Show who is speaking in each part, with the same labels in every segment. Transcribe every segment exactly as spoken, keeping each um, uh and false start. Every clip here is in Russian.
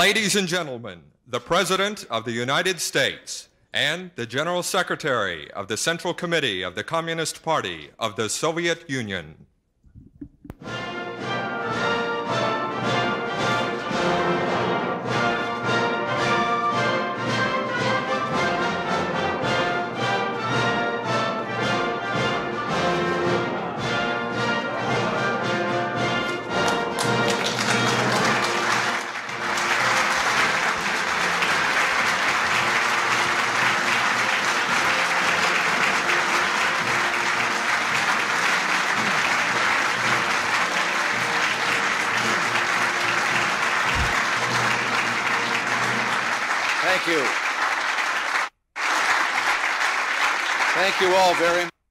Speaker 1: Ladies and gentlemen, the President of the United States and the General Secretary of the Central Committee of the Communist Party of the Soviet Union.
Speaker 2: Thank you. Thank you all very much.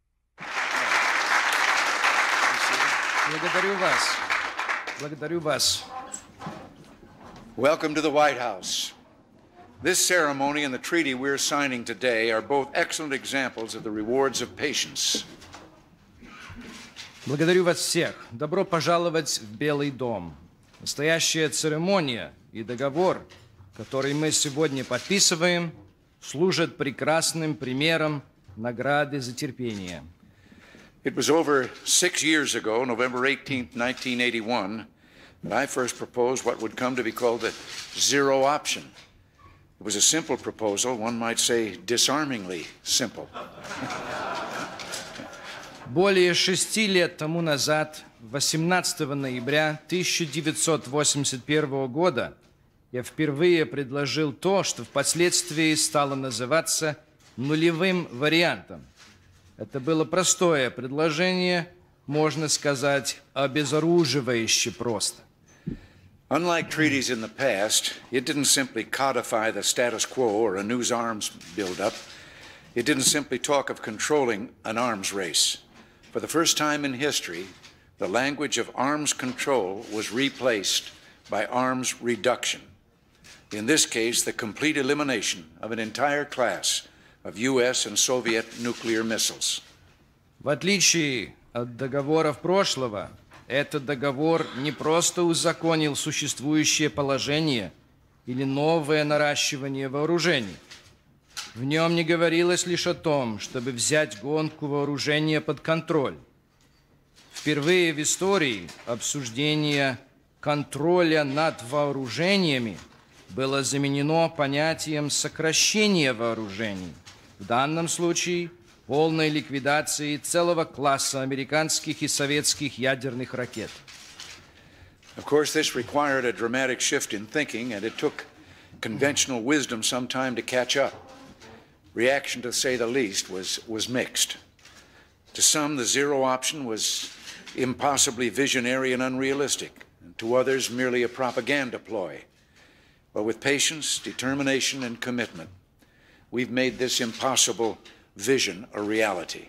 Speaker 3: Благодарю вас. Благодарю вас.
Speaker 2: Welcome to the White House. This ceremony and the treaty we're signing today are both excellent examples of the rewards of patience.
Speaker 3: Благодарю вас всех. Добро пожаловать в Белый дом. Настоящая церемония и договор, который мы сегодня подписываем, служат прекрасным примером награды за терпение.
Speaker 2: It was over six years ago, November eighteenth, nineteen eighty-one, that I first proposed what would come to be called the zero option. It was a simple proposal, one might say disarmingly simple.
Speaker 3: Более шести лет тому назад, восемнадцатого ноября тысяча девятьсот восемьдесят первого года, я впервые предложил то, что впоследствии стало называться нулевым вариантом. Это было простое предложение, можно сказать, обезоруживающе просто.
Speaker 2: Unlike treaties in the past, it didn't simply codify the status quo or a new arms buildup. It didn't simply talk of controlling an arms race. For the first time in history, the language of arms control was replaced by arms reduction. In this case, the complete elimination of an entire class of U S and Soviet nuclear missiles.
Speaker 3: В отличие от договоров прошлого, этот договор не просто узаконил существующее положение или новое наращивание вооружений. В нем не говорилось лишь о том, чтобы взять гонку вооружения под контроль. Впервые в истории обсуждение контроля над вооружениями было заменено понятием сокращения вооружений, в данном случае полной ликвидации целого класса американских и советских ядерных ракет.
Speaker 2: Of course, this required a dramatic shift in thinking, and it took conventional wisdom some time to catch up. Reaction, to say the least, was, was mixed. To some, the zero option was impossibly visionary and unrealistic, and to others, merely a propaganda ploy. But with patience, determination, and commitment, we've made this impossible vision a reality.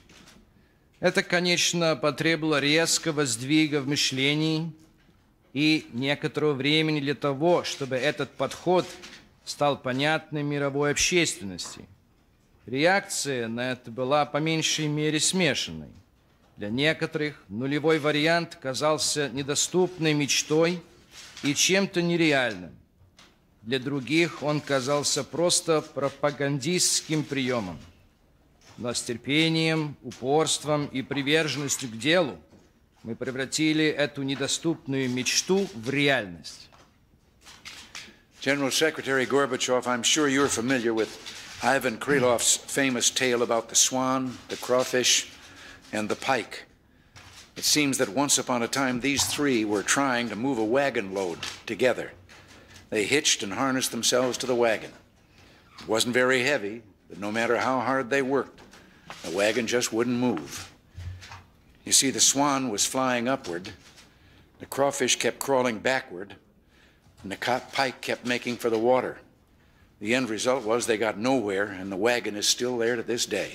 Speaker 3: Это, конечно, потребовало резкого сдвига в мышлении и некоторого времени для того, чтобы этот подход стал понятным мировой общественности. Реакция на это была по меньшей мере смешанной. Для некоторых нулевой вариант казался недоступной мечтой и чем-то нереальным. Для других он казался просто пропагандистским приемом. Но с терпением, упорством и приверженностью к делу мы превратили эту недоступную мечту в реальность.
Speaker 2: General Secretary Gorbachev, I'm sure you're familiar with Ivan Krylov's famous tale about the swan, the crawfish, and the pike. It seems that once upon a time these three were trying to move a wagon load together. They hitched and harnessed themselves to the wagon. It wasn't very heavy, but no matter how hard they worked, the wagon just wouldn't move. You see, the swan was flying upward, the crawfish kept crawling backward, and the pike kept making for the water. The end result was they got nowhere, and the wagon is still there to this day.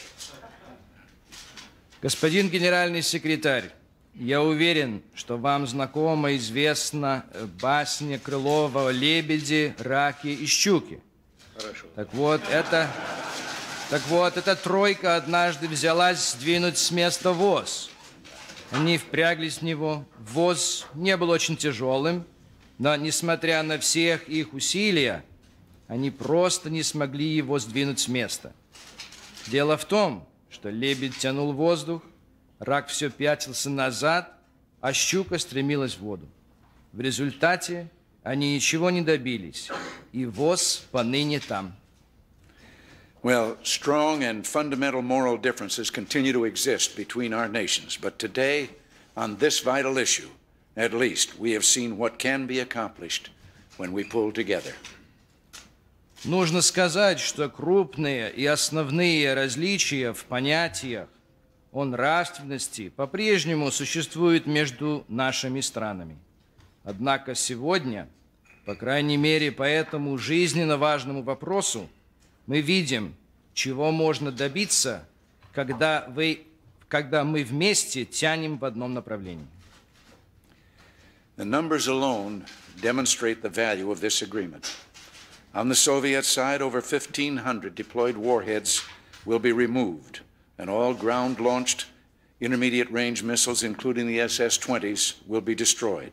Speaker 3: Господин генеральный секретарь, я уверен, что вам знакома и известна басня Крылова о лебеде, раке и щуке.
Speaker 2: Хорошо.
Speaker 3: Так вот, это, так вот, эта тройка однажды взялась сдвинуть с места воз. Они впряглись в него, воз не был очень тяжелым, Но, несмотря на всех их усилия, они просто не смогли его сдвинуть с места. Дело в том, что лебедь тянул воздух, рак все пятился назад, а щука стремилась в воду. В результате они ничего не добились, и ВОЗ поныне там.
Speaker 2: Well, strong and fundamental moral differences continue to exist between our nations, but today, on this vital issue, at least, we have seen what can be accomplished when we pull together.
Speaker 3: Нужно сказать, что крупные и основные различия в понятиях о нравственности по-прежнему существуют между нашими странами. Однако сегодня, по крайней мере, по этому жизненно важному вопросу, мы видим, чего можно добиться, когда, вы, когда мы вместе тянем в одном направлении.
Speaker 2: The numbers alone demonstrate the value of this agreement. On the Soviet side, over fifteen hundred deployed warheads will be removed, and all ground-launched intermediate-range missiles, including the S S twenties, will be destroyed.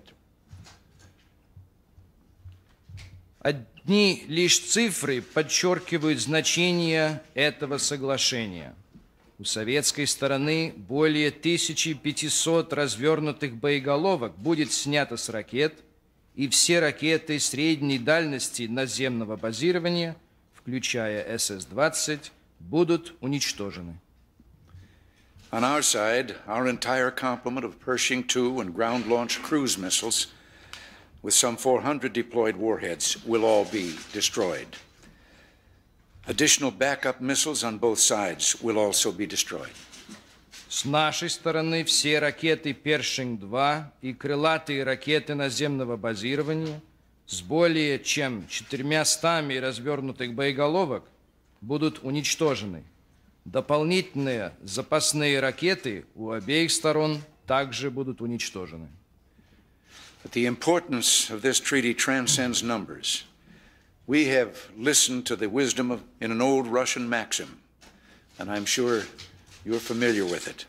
Speaker 3: Одни лишь цифры подчеркивают значение этого соглашения. У советской стороны более тысячи пятисот развернутых боеголовок будет снято с ракет, и все ракеты средней дальности наземного базирования, включая эс эс двадцать, будут уничтожены.
Speaker 2: On our side, our entire complement of Pershing two and ground-launched cruise missiles, with some four hundred deployed warheads, will all be destroyed. Additional backup missiles on both sides will also be destroyed.
Speaker 3: С нашей стороны все ракеты Першинг два и крылатые ракеты наземного базирования с более чем четырьмястами развернутых боеголовок будут уничтожены. Дополнительные запасные ракеты у обеих сторон также будут уничтожены.
Speaker 2: But the importance of this treaty transcends numbers. We have listened to the wisdom of, in an old Russian maxim, and I'm sure you're familiar with it.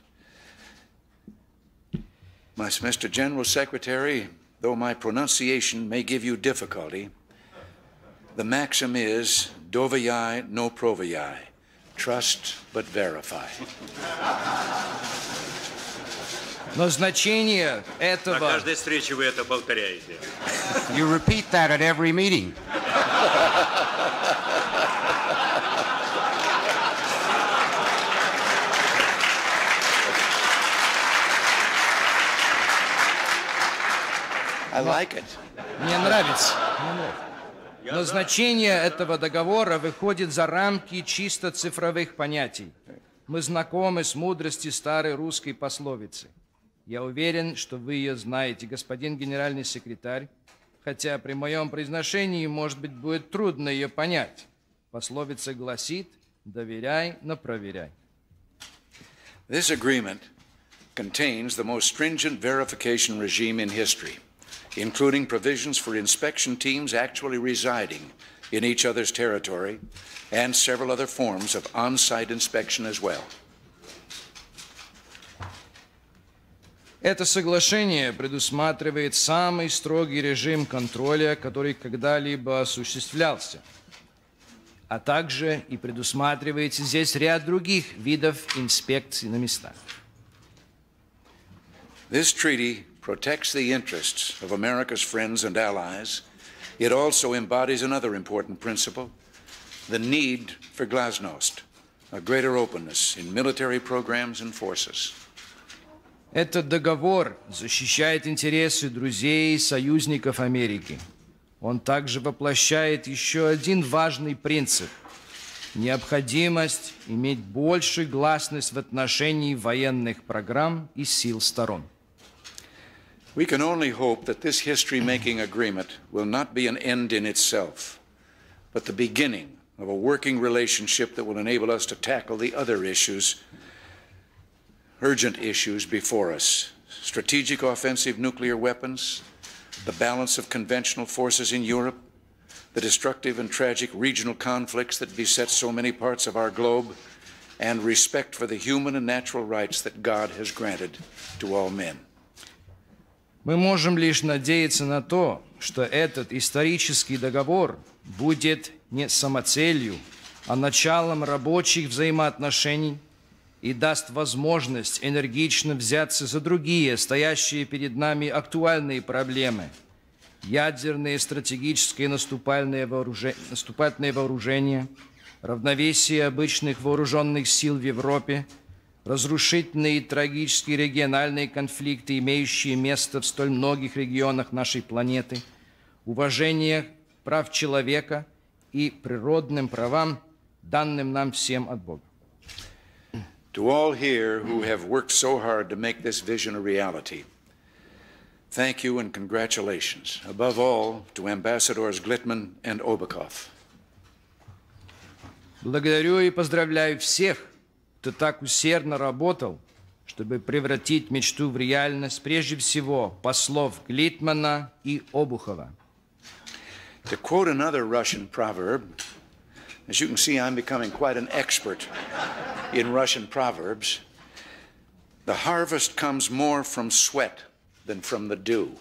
Speaker 2: Mister General Secretary, though my pronunciation may give you difficulty, the maxim is dovyai no provyai, trust but verify.
Speaker 3: Но значение этого...
Speaker 4: На каждой встрече вы это повторяете.
Speaker 5: You repeat that at every meeting.
Speaker 2: I like it.
Speaker 3: Мне нравится. Мне нравится. Но значение этого договора выходит за рамки чисто цифровых понятий. Мы знакомы с мудростью старой русской пословицы. Я уверен, что вы ее знаете, господин генеральный секретарь, хотя при моем произношении, может быть, будет трудно ее понять. Пословица гласит: доверяй, но проверяй.
Speaker 2: This agreement contains the most stringent verification regime in history, including provisions for inspection teams actually residing in each other's territory and several other forms of on-site inspection as well.
Speaker 3: Это соглашение предусматривает самый строгий режим контроля, который когда-либо осуществлялся, а также и предусматривает здесь ряд других видов инспекций на местах.
Speaker 2: This treaty protects the interests of America's friends and allies. It also embodies another important principle, the need for glasnost, a greater openness in military programs and forces.
Speaker 3: Этот договор защищает интересы друзей и союзников Америки. Он также воплощает еще один важный принцип – необходимость иметь большую гласность в отношении военных программ и сил сторон.
Speaker 2: We can only hope that this history-making agreement will not be an end in itself, but the beginning of a working relationship that will enable us to tackle the other issues, urgent issues before us: strategic offensive nuclear weapons, the balance of conventional forces in Europe, the destructive and tragic regional conflicts that beset so many parts of our globe, and respect for the human and natural rights that God has granted to all men.
Speaker 3: Мы можем лишь надеяться на то, что этот исторический договор будет не самоцелью, а началом рабочих взаимоотношений и даст возможность энергично взяться за другие, стоящие перед нами актуальные проблемы: ядерные, стратегические наступательные вооружения, наступательные вооружения, равновесие обычных вооруженных сил в Европе, разрушительные и трагические региональные конфликты, имеющие место в столь многих регионах нашей планеты, уважение прав человека и природным правам, данным нам всем от Бога.
Speaker 2: To all here who have worked so hard to make this vision a reality, thank you and congratulations. Above all, to Ambassadors Glittman and Obakov.
Speaker 3: Благодарю и поздравляю всех, кто так усердно работал, чтобы превратить мечту в реальность, прежде всего послов Глитмана и Обухова.
Speaker 2: To quote another Russian proverb, as you can see, I'm becoming quite an expert in Russian proverbs. The harvest comes more from sweat than from the dew.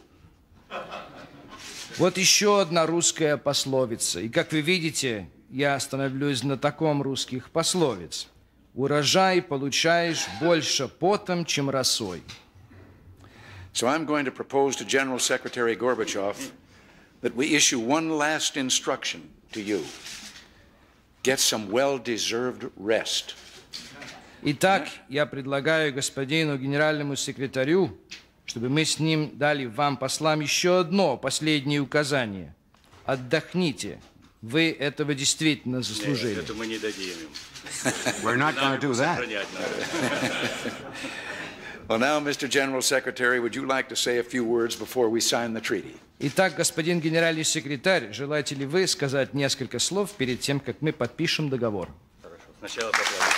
Speaker 3: Вот еще одна русская пословица. И, как вы видите, я остановлюсь на таком русских пословиц. Урожай получаешь больше потом, чем росой.
Speaker 2: So I'm going to propose to General Secretary Gorbachev that we issue one last instruction to you. Get some well-deserved rest.
Speaker 3: Итак, я предлагаю господину генеральному секретарю, чтобы мы с ним дали вам, послам, еще одно последнее указание. Отдохните. Вы этого действительно заслужили.
Speaker 4: Нет, это мы не дадим им.
Speaker 5: We're not going to do that.
Speaker 2: Well, now, Mister General Secretary, would you like to say a few words before we sign the treaty?
Speaker 3: Итак, господин генеральный секретарь, желаете ли вы сказать несколько слов перед тем, как мы подпишем договор?
Speaker 4: Хорошо. Сначала поплавим.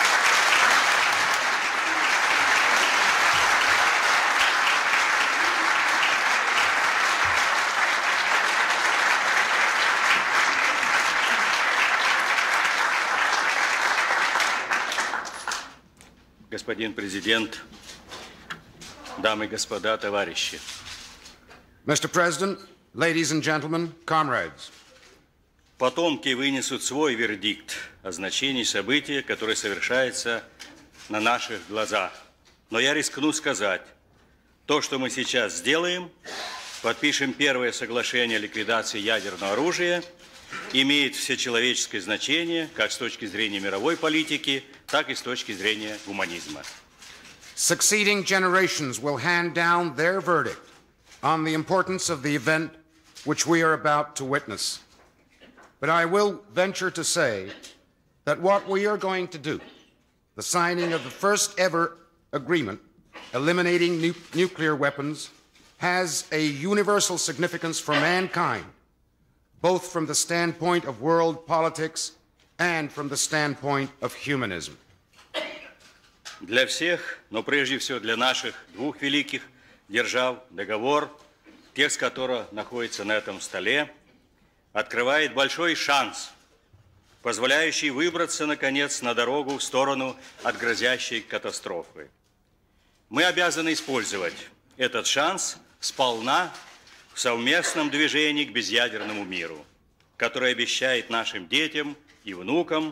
Speaker 4: Господин президент, дамы и господа, товарищи.
Speaker 5: Mister President, ladies and gentlemen, comrades.
Speaker 4: Потомки вынесут свой вердикт о значении события, которое совершается на наших глазах. Но я рискну сказать, то, что мы сейчас сделаем, подпишем первое соглашение о ликвидации ядерного оружия, имеет всечеловеческое значение как с точки зрения мировой политики, так и с точки зрения гуманизма.
Speaker 5: Succeeding generations will hand down their verdict on the importance of the event which we are about to witness. But I will venture to say that what we are going to do, the signing of the first ever agreement eliminating nu- nuclear weapons, has a universal significance for mankind, both from the standpoint of world politics and from the standpoint of humanism.
Speaker 4: Для всех, но прежде всего для наших двух великих держав, договор, текст которого находится на этом столе, открывает большой шанс, позволяющий выбраться, наконец, на дорогу в сторону от грозящей катастрофы. Мы обязаны использовать этот шанс сполна в совместном движении к безъядерному миру, который обещает нашим детям и внукам,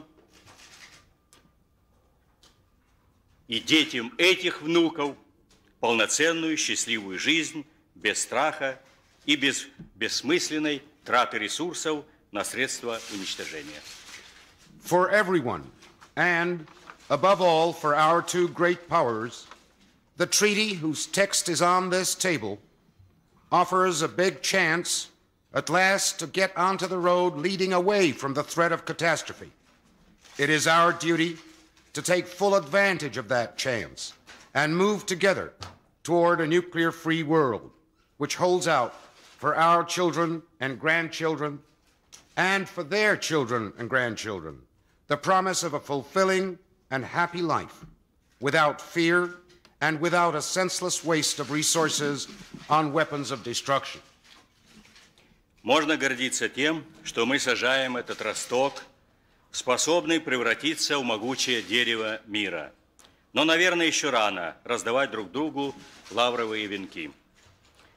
Speaker 4: и детям этих внуков полноценную счастливую жизнь без страха и без бессмысленной траты ресурсов на средства уничтожения.
Speaker 5: For everyone, and above all for our two great powers, the treaty whose text is on this table offers a big chance at last to get onto the road leading away from the threat of catastrophe. It is our duty to take full advantage of that chance and move together toward a nuclear-free world, which holds out for our children and grandchildren and for their children and grandchildren the promise of a fulfilling and happy life without fear and without a senseless waste of resources on weapons of destruction.
Speaker 4: Можно гордиться тем, что мы сажаем этот росток, способный превратиться в могучее дерево мира. Но, наверное, еще рано раздавать друг другу лавровые венки.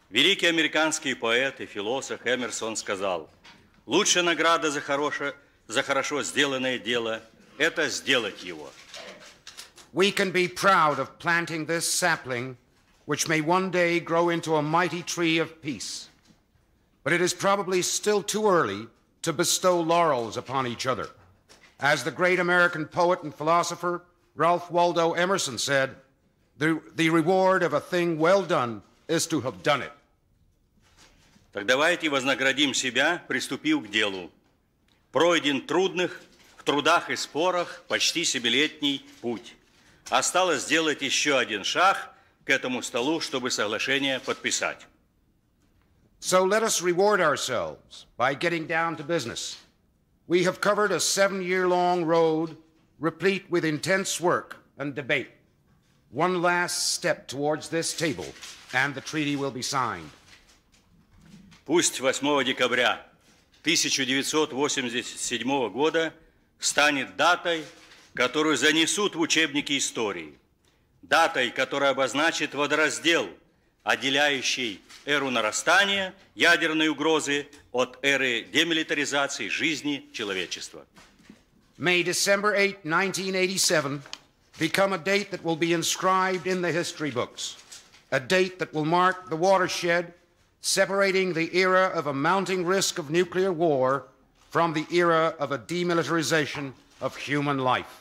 Speaker 4: Великий американский поэт и философ Эмерсон сказал: «Лучшая награда за хорошее, за хорошо сделанное дело – это сделать его».
Speaker 5: We can be proud of planting this sapling, which may one day grow into a mighty tree of peace. But it is probably still too early to bestow laurels upon each other. As the great American poet and philosopher Ralph Waldo Emerson said, the, the reward of a thing well done is to have done it.
Speaker 4: Так давайте вознаградим себя, приступив к делу. Пройден трудных, в трудах и спорах почти семилетний путь. Осталось сделать еще один шаг к этому столу, чтобы соглашение подписать.
Speaker 5: So let us reward ourselves by getting down to business. We have covered a seven-year-long road replete with intense work and debate. One last step towards this table, and the treaty will be signed.
Speaker 4: Пусть восьмого декабря тысяча девятьсот восемьдесят седьмого года станет датой, которую занесут в учебники истории, датой, которая обозначит водораздел, отделяющий эру нарастания ядерной угрозы от эры демилитаризации жизни человечества.
Speaker 5: May December eighth, nineteen eighty-seven become a date that will be inscribed in the history books, a date that will mark the watershed separating the era of a mounting risk of nuclear war from the era of a demilitarization of human life.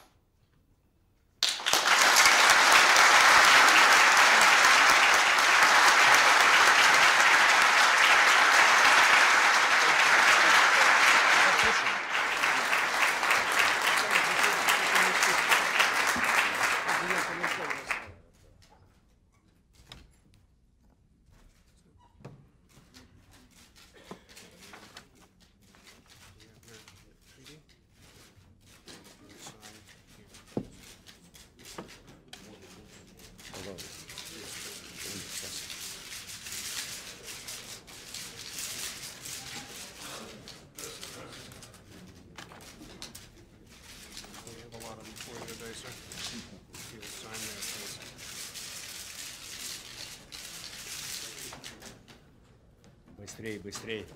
Speaker 4: Быстрей, быстрей.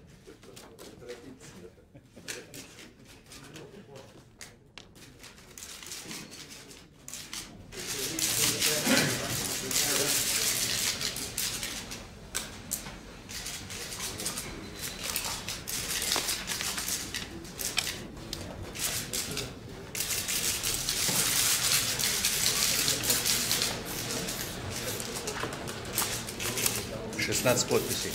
Speaker 4: шестнадцать подписей.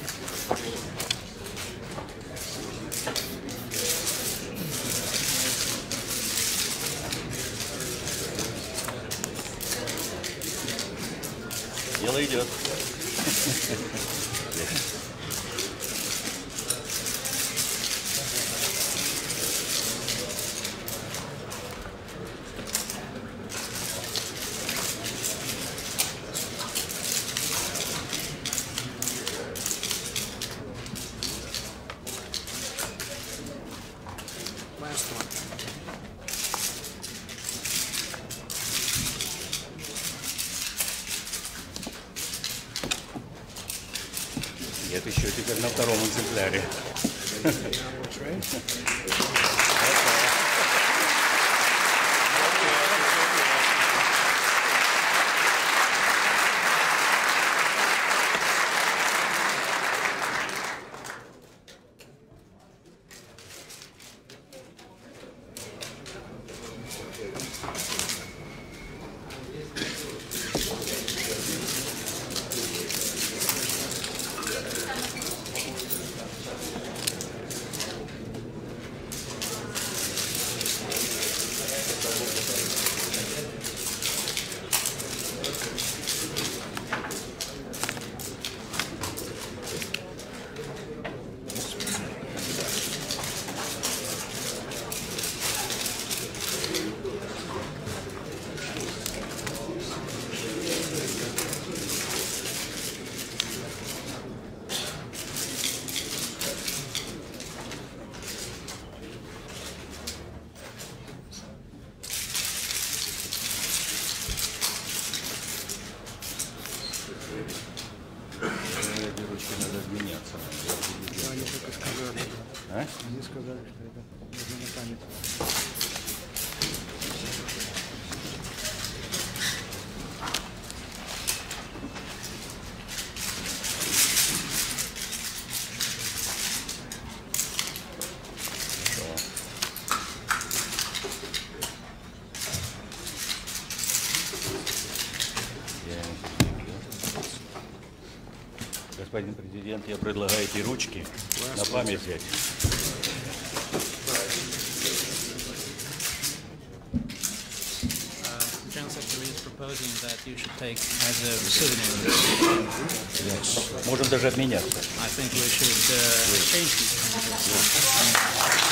Speaker 4: Дело идет.
Speaker 5: Last one.
Speaker 4: Нет, еще теперь на втором экземпляре. ручки надо обменяться.
Speaker 3: Они только сказали.
Speaker 4: А?
Speaker 3: Они сказали, что это нужно на память.
Speaker 4: Господин президент, я предлагаю эти ручки на память взять.
Speaker 6: The General Secretary is proposing that you should take as a souvenir.
Speaker 4: Можем даже обменяться.
Speaker 6: I think we should uh, exchange these.